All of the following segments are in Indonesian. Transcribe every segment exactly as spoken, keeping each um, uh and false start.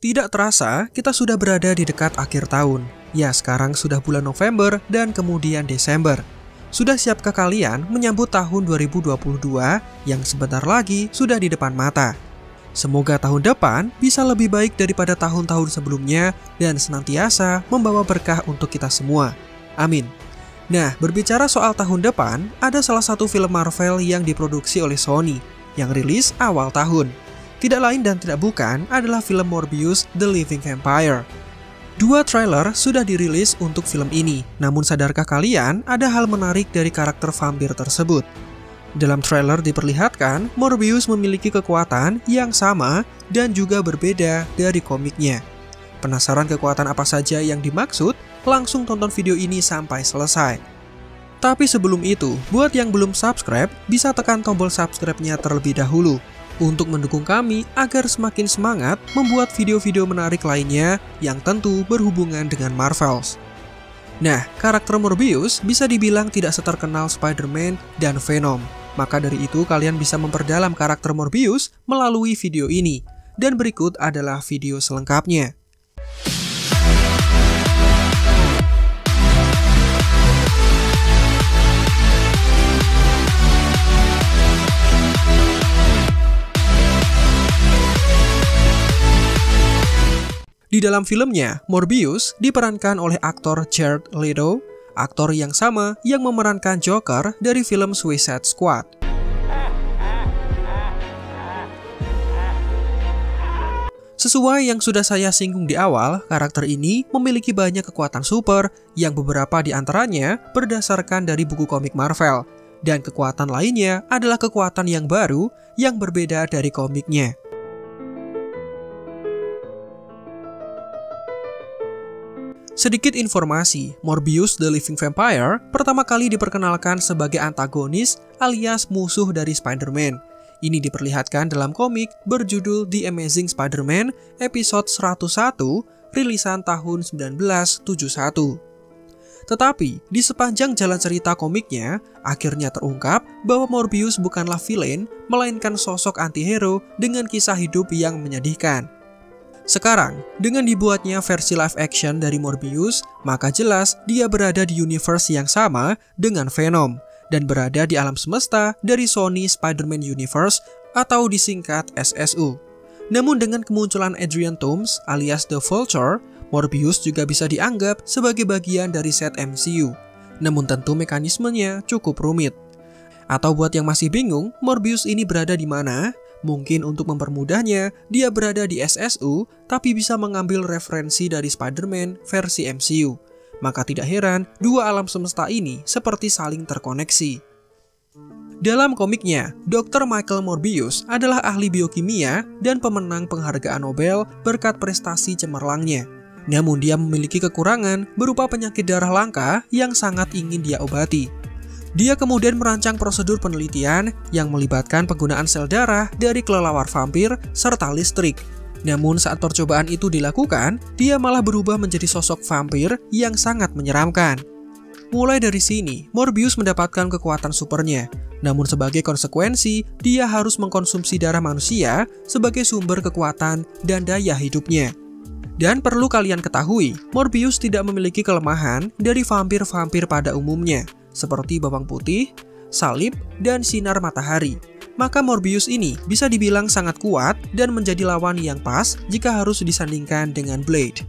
Tidak terasa, kita sudah berada di dekat akhir tahun. Ya, sekarang sudah bulan November dan kemudian Desember. Sudah siapkah kalian menyambut tahun dua ribu dua puluh dua yang sebentar lagi sudah di depan mata? Semoga tahun depan bisa lebih baik daripada tahun-tahun sebelumnya dan senantiasa membawa berkah untuk kita semua. Amin. Nah, berbicara soal tahun depan, ada salah satu film Marvel yang diproduksi oleh Sony yang rilis awal tahun. Tidak lain dan tidak bukan adalah film Morbius The Living Vampire. Dua trailer sudah dirilis untuk film ini, namun sadarkah kalian ada hal menarik dari karakter vampir tersebut? Dalam trailer diperlihatkan Morbius memiliki kekuatan yang sama dan juga berbeda dari komiknya. Penasaran kekuatan apa saja yang dimaksud? Langsung tonton video ini sampai selesai. Tapi sebelum itu, buat yang belum subscribe, bisa tekan tombol subscribe-nya terlebih dahulu untuk mendukung kami agar semakin semangat membuat video-video menarik lainnya yang tentu berhubungan dengan Marvels. Nah, karakter Morbius bisa dibilang tidak seterkenal Spider-Man dan Venom. Maka dari itu kalian bisa memperdalam karakter Morbius melalui video ini. Dan berikut adalah video selengkapnya. Di dalam filmnya, Morbius diperankan oleh aktor Jared Leto, aktor yang sama yang memerankan Joker dari film Suicide Squad. Sesuai yang sudah saya singgung di awal, karakter ini memiliki banyak kekuatan super yang beberapa di antaranya berdasarkan dari buku komik Marvel, dan kekuatan lainnya adalah kekuatan yang baru yang berbeda dari komiknya. Sedikit informasi, Morbius The Living Vampire pertama kali diperkenalkan sebagai antagonis alias musuh dari Spider-Man. Ini diperlihatkan dalam komik berjudul The Amazing Spider-Man episode seratus satu, rilisan tahun seribu sembilan ratus tujuh puluh satu. Tetapi, di sepanjang jalan cerita komiknya, akhirnya terungkap bahwa Morbius bukanlah villain, melainkan sosok anti-hero dengan kisah hidup yang menyedihkan. Sekarang, dengan dibuatnya versi live action dari Morbius, maka jelas dia berada di universe yang sama dengan Venom dan berada di alam semesta dari Sony Spider-Man Universe atau disingkat S S U. Namun dengan kemunculan Adrian Toomes alias The Vulture, Morbius juga bisa dianggap sebagai bagian dari set M C U. Namun tentu mekanismenya cukup rumit. Atau buat yang masih bingung, Morbius ini berada di mana? Mungkin untuk mempermudahnya, dia berada di S S U tapi bisa mengambil referensi dari Spider-Man versi M C U. Maka tidak heran, dua alam semesta ini seperti saling terkoneksi. Dalam komiknya, dokter Michael Morbius adalah ahli biokimia dan pemenang penghargaan Nobel berkat prestasi cemerlangnya. Namun dia memiliki kekurangan berupa penyakit darah langka yang sangat ingin dia obati. Dia kemudian merancang prosedur penelitian yang melibatkan penggunaan sel darah dari kelelawar vampir serta listrik. Namun saat percobaan itu dilakukan, dia malah berubah menjadi sosok vampir yang sangat menyeramkan. Mulai dari sini, Morbius mendapatkan kekuatan supernya. Namun sebagai konsekuensi, dia harus mengkonsumsi darah manusia sebagai sumber kekuatan dan daya hidupnya. Dan perlu kalian ketahui, Morbius tidak memiliki kelemahan dari vampir-vampir pada umumnya, seperti bawang putih, salib, dan sinar matahari. Maka Morbius ini bisa dibilang sangat kuat dan menjadi lawan yang pas jika harus disandingkan dengan Blade.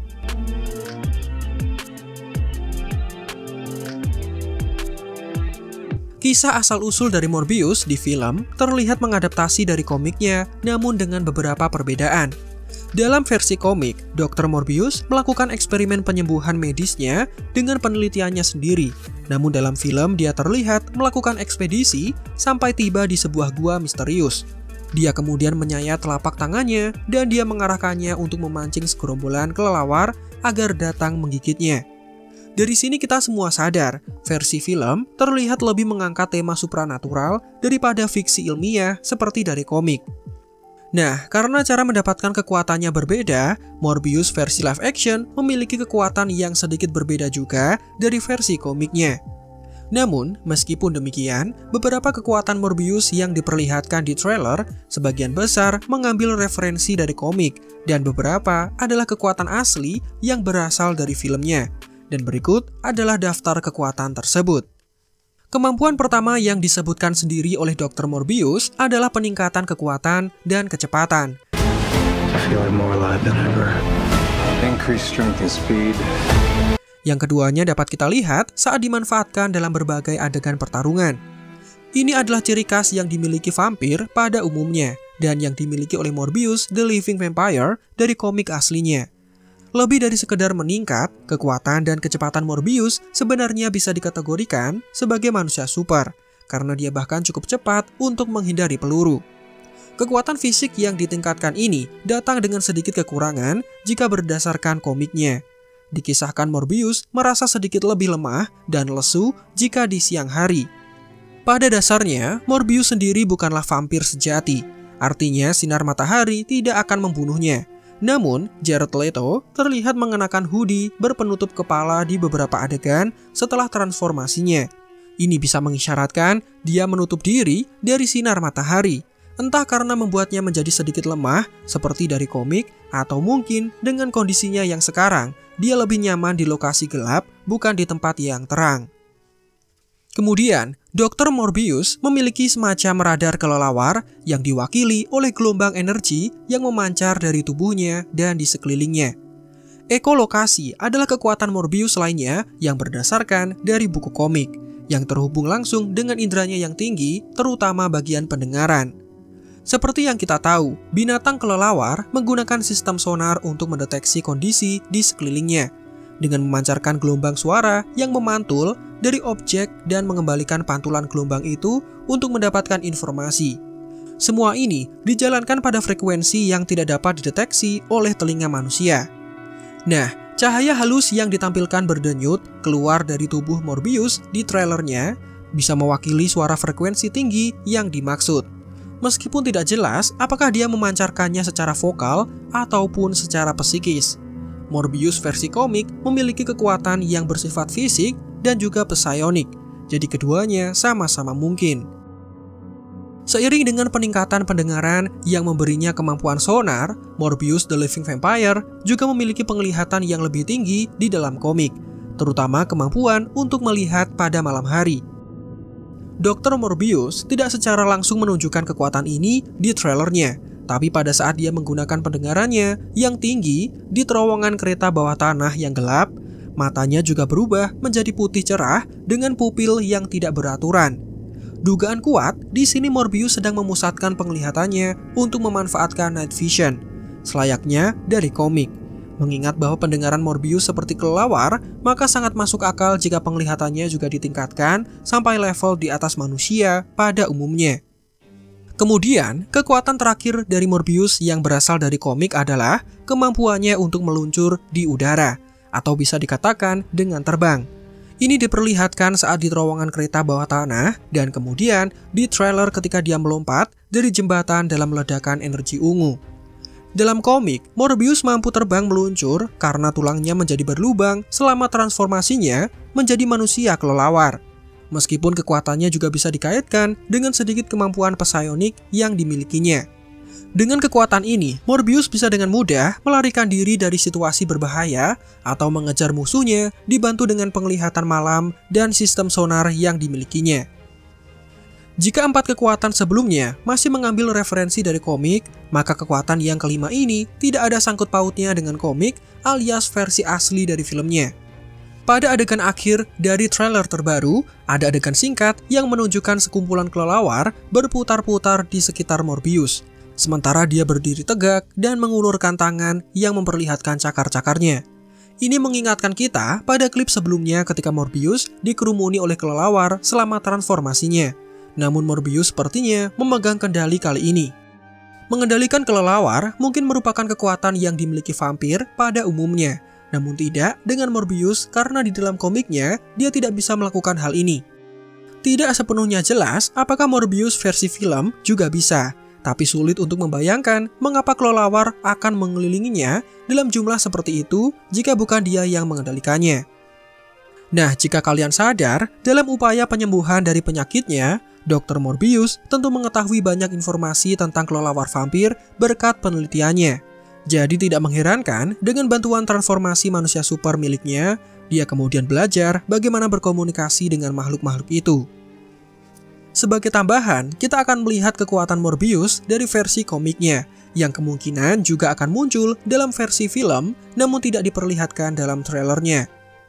Kisah asal-usul dari Morbius di film terlihat mengadaptasi dari komiknya, namun dengan beberapa perbedaan. Dalam versi komik, dokter Morbius melakukan eksperimen penyembuhan medisnya dengan penelitiannya sendiri. Namun dalam film dia terlihat melakukan ekspedisi sampai tiba di sebuah gua misterius. Dia kemudian menyayat telapak tangannya dan dia mengarahkannya untuk memancing segerombolan kelelawar agar datang menggigitnya. Dari sini kita semua sadar, versi film terlihat lebih mengangkat tema supranatural daripada fiksi ilmiah seperti dari komik. Nah, karena cara mendapatkan kekuatannya berbeda, Morbius versi live action memiliki kekuatan yang sedikit berbeda juga dari versi komiknya. Namun, meskipun demikian, beberapa kekuatan Morbius yang diperlihatkan di trailer sebagian besar mengambil referensi dari komik, dan beberapa adalah kekuatan asli yang berasal dari filmnya. Dan berikut adalah daftar kekuatan tersebut. Kemampuan pertama yang disebutkan sendiri oleh dokter Morbius adalah peningkatan kekuatan dan kecepatan. I feel like more alive than ever. Increase strength and speed. Yang keduanya dapat kita lihat saat dimanfaatkan dalam berbagai adegan pertarungan. Ini adalah ciri khas yang dimiliki vampir pada umumnya, dan yang dimiliki oleh Morbius the Living Vampire dari komik aslinya. Lebih dari sekedar meningkat, kekuatan dan kecepatan Morbius sebenarnya bisa dikategorikan sebagai manusia super, karena dia bahkan cukup cepat untuk menghindari peluru. Kekuatan fisik yang ditingkatkan ini datang dengan sedikit kekurangan jika berdasarkan komiknya. Dikisahkan Morbius merasa sedikit lebih lemah dan lesu jika di siang hari. Pada dasarnya, Morbius sendiri bukanlah vampir sejati. Artinya sinar matahari tidak akan membunuhnya. Namun, Jared Leto terlihat mengenakan hoodie berpenutup kepala di beberapa adegan setelah transformasinya. Ini bisa mengisyaratkan dia menutup diri dari sinar matahari. Entah karena membuatnya menjadi sedikit lemah seperti dari komik, atau mungkin dengan kondisinya yang sekarang, dia lebih nyaman di lokasi gelap bukan di tempat yang terang. Kemudian, dokter Morbius memiliki semacam radar kelelawar yang diwakili oleh gelombang energi yang memancar dari tubuhnya dan di sekelilingnya. Ekolokasi adalah kekuatan Morbius lainnya yang berdasarkan dari buku komik, yang terhubung langsung dengan inderanya yang tinggi, terutama bagian pendengaran. Seperti yang kita tahu, binatang kelelawar menggunakan sistem sonar untuk mendeteksi kondisi di sekelilingnya, dengan memancarkan gelombang suara yang memantul dari objek dan mengembalikan pantulan gelombang itu untuk mendapatkan informasi. Semua ini dijalankan pada frekuensi yang tidak dapat dideteksi oleh telinga manusia. Nah, cahaya halus yang ditampilkan berdenyut keluar dari tubuh Morbius di trailernya bisa mewakili suara frekuensi tinggi yang dimaksud. Meskipun tidak jelas apakah dia memancarkannya secara vokal ataupun secara psikis. Morbius versi komik memiliki kekuatan yang bersifat fisik dan juga psionik, jadi keduanya sama-sama mungkin. Seiring dengan peningkatan pendengaran yang memberinya kemampuan sonar, Morbius the Living Vampire juga memiliki penglihatan yang lebih tinggi di dalam komik, terutama kemampuan untuk melihat pada malam hari. dokter Morbius tidak secara langsung menunjukkan kekuatan ini di trailernya, tapi pada saat dia menggunakan pendengarannya yang tinggi di terowongan kereta bawah tanah yang gelap, matanya juga berubah menjadi putih cerah dengan pupil yang tidak beraturan. Dugaan kuat, di sini Morbius sedang memusatkan penglihatannya untuk memanfaatkan night vision, selayaknya dari komik. Mengingat bahwa pendengaran Morbius seperti kelelawar, maka sangat masuk akal jika penglihatannya juga ditingkatkan sampai level di atas manusia pada umumnya. Kemudian, kekuatan terakhir dari Morbius yang berasal dari komik adalah kemampuannya untuk meluncur di udara, atau bisa dikatakan dengan terbang. Ini diperlihatkan saat di terowongan kereta bawah tanah, dan kemudian di trailer ketika dia melompat dari jembatan dalam ledakan energi ungu. Dalam komik, Morbius mampu terbang meluncur karena tulangnya menjadi berlubang selama transformasinya menjadi manusia kelelawar. Meskipun kekuatannya juga bisa dikaitkan dengan sedikit kemampuan psionik yang dimilikinya. Dengan kekuatan ini, Morbius bisa dengan mudah melarikan diri dari situasi berbahaya atau mengejar musuhnya dibantu dengan penglihatan malam dan sistem sonar yang dimilikinya. Jika empat kekuatan sebelumnya masih mengambil referensi dari komik, maka kekuatan yang kelima ini tidak ada sangkut pautnya dengan komik alias versi asli dari filmnya. Pada adegan akhir dari trailer terbaru, ada adegan singkat yang menunjukkan sekumpulan kelelawar berputar-putar di sekitar Morbius, sementara dia berdiri tegak dan mengulurkan tangan yang memperlihatkan cakar-cakarnya. Ini mengingatkan kita pada klip sebelumnya ketika Morbius dikerumuni oleh kelelawar selama transformasinya. Namun Morbius sepertinya memegang kendali kali ini. Mengendalikan kelelawar mungkin merupakan kekuatan yang dimiliki vampir pada umumnya, namun tidak dengan Morbius karena di dalam komiknya dia tidak bisa melakukan hal ini. Tidak sepenuhnya jelas apakah Morbius versi film juga bisa, tapi sulit untuk membayangkan mengapa kelelawar akan mengelilinginya dalam jumlah seperti itu jika bukan dia yang mengendalikannya. Nah, jika kalian sadar, dalam upaya penyembuhan dari penyakitnya, dokter Morbius tentu mengetahui banyak informasi tentang kelelawar vampir berkat penelitiannya. Jadi tidak mengherankan dengan bantuan transformasi manusia super miliknya, dia kemudian belajar bagaimana berkomunikasi dengan makhluk-makhluk itu. Sebagai tambahan, kita akan melihat kekuatan Morbius dari versi komiknya, yang kemungkinan juga akan muncul dalam versi film, namun tidak diperlihatkan dalam trailernya.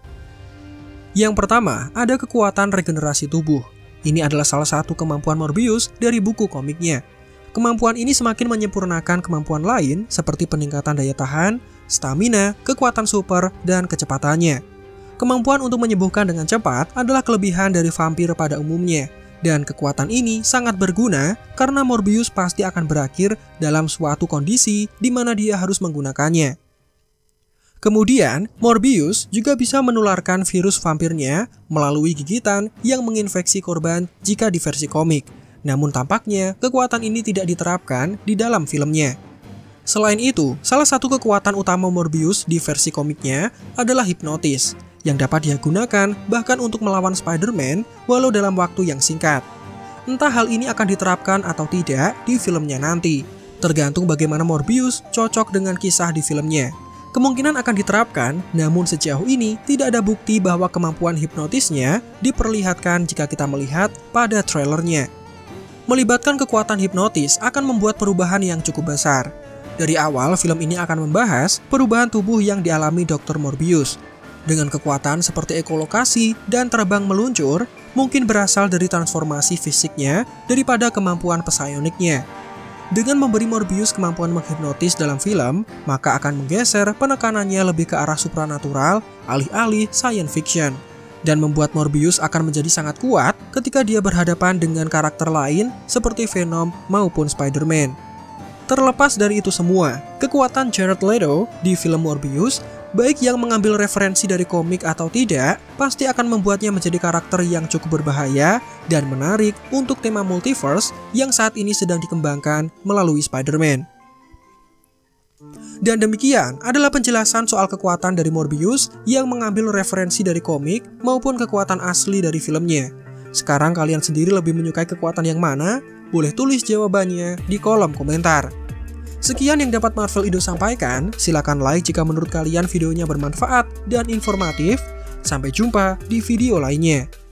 Yang pertama, ada kekuatan regenerasi tubuh. Ini adalah salah satu kemampuan Morbius dari buku komiknya. Kemampuan ini semakin menyempurnakan kemampuan lain seperti peningkatan daya tahan, stamina, kekuatan super, dan kecepatannya. Kemampuan untuk menyembuhkan dengan cepat adalah kelebihan dari vampir pada umumnya. Dan kekuatan ini sangat berguna karena Morbius pasti akan berakhir dalam suatu kondisi di mana dia harus menggunakannya. Kemudian, Morbius juga bisa menularkan virus vampirnya melalui gigitan yang menginfeksi korban jika di versi komik. Namun tampaknya kekuatan ini tidak diterapkan di dalam filmnya. Selain itu, salah satu kekuatan utama Morbius di versi komiknya adalah hipnotis, yang dapat dia gunakan bahkan untuk melawan Spider-Man walau dalam waktu yang singkat. Entah hal ini akan diterapkan atau tidak di filmnya nanti, tergantung bagaimana Morbius cocok dengan kisah di filmnya. Kemungkinan akan diterapkan, namun sejauh ini tidak ada bukti bahwa kemampuan hipnotisnya diperlihatkan jika kita melihat pada trailernya. Melibatkan kekuatan hipnotis akan membuat perubahan yang cukup besar. Dari awal, film ini akan membahas perubahan tubuh yang dialami dokter Morbius. Dengan kekuatan seperti ekolokasi dan terbang meluncur, mungkin berasal dari transformasi fisiknya daripada kemampuan psioniknya. Dengan memberi Morbius kemampuan menghipnotis dalam film, maka akan menggeser penekanannya lebih ke arah supranatural, alih-alih science fiction. Dan membuat Morbius akan menjadi sangat kuat ketika dia berhadapan dengan karakter lain seperti Venom maupun Spider-Man. Terlepas dari itu semua, kekuatan Jared Leto di film Morbius, baik yang mengambil referensi dari komik atau tidak, pasti akan membuatnya menjadi karakter yang cukup berbahaya dan menarik untuk tema multiverse yang saat ini sedang dikembangkan melalui Spider-Man. Dan demikian adalah penjelasan soal kekuatan dari Morbius yang mengambil referensi dari komik maupun kekuatan asli dari filmnya. Sekarang kalian sendiri lebih menyukai kekuatan yang mana? Boleh tulis jawabannya di kolom komentar. Sekian yang dapat Marvel Indo sampaikan, silakan like jika menurut kalian videonya bermanfaat dan informatif. Sampai jumpa di video lainnya.